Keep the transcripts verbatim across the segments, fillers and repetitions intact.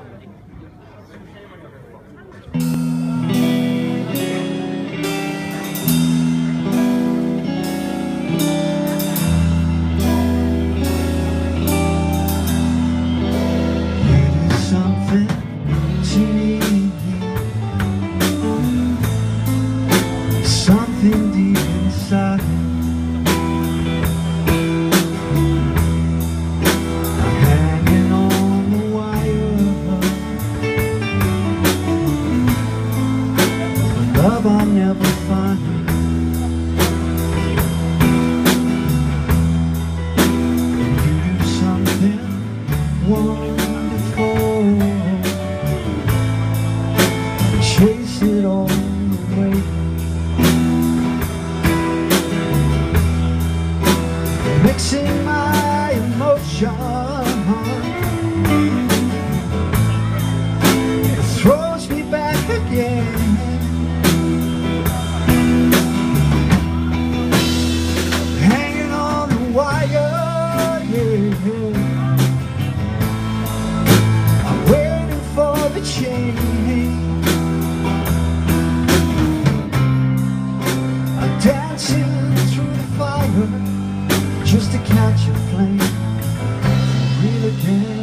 Something deep inside, I'm hanging on the wire, the love I'll never find. You do something wonderful, chase it all away. Mixing my emotion, it throws me back again. Hanging on the wire, yeah. I'm waiting for the change. I'm dancing through the fire just to catch a flame, real again.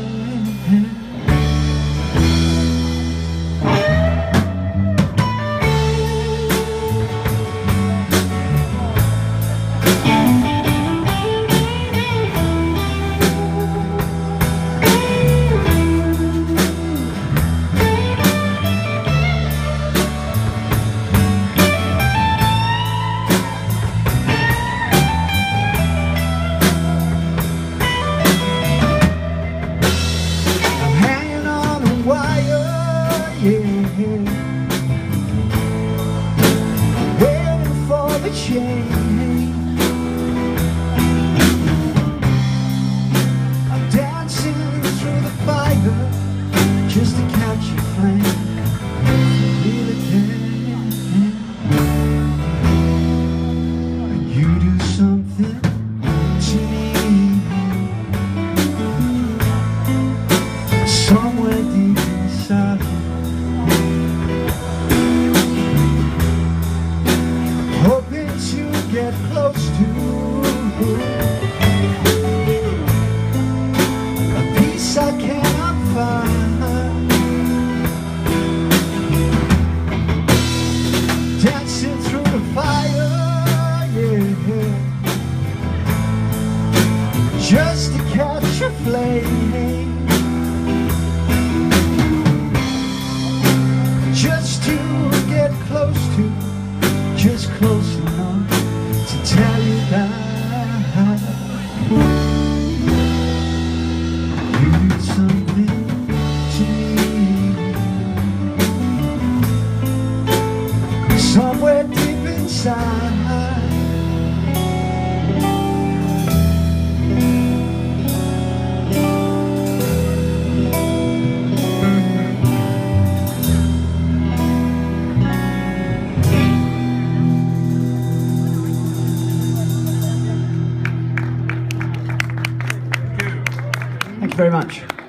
Waiting for the change. I'm dancing through the fire just to catch a flame, real again. You do something to me, somewhere deep inside. Hoping to get close to a peace I cannot find. Dancing through the fire, yeah, just to catch a flame, just to get close to, just close enough to tell you that you do something to me, somewhere deep inside. Thank you very much.